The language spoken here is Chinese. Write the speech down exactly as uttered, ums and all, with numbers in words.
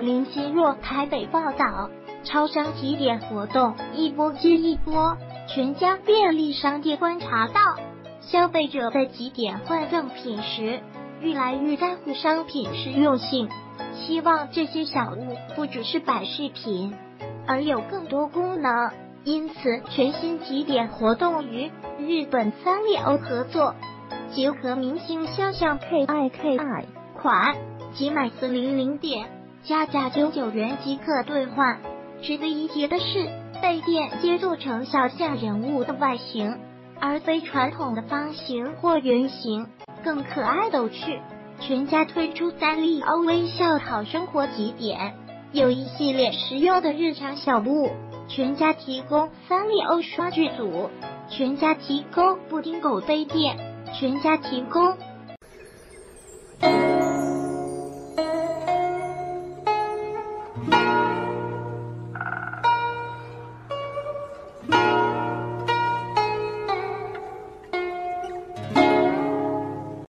林心若台北报道，超商集点活动一波接一波，全家便利商店观察到，消费者在集点换赠品时，愈来愈在乎商品实用性，希望这些小物不只是摆饰品，而有更多功能。因此，全新集点活动与日本三丽鸥合作，结合明星肖像 K I K I 款，即买四零零点，加价九九元即可兑换。值得一提的是，被电接做成小象人物的外形，而非传统的方形或圆形，更可爱有趣。全家推出三丽鸥微笑好生活集点，有一系列实用的日常小物。全家提供三丽鸥刷具组，全家提供布丁狗杯垫，全家提供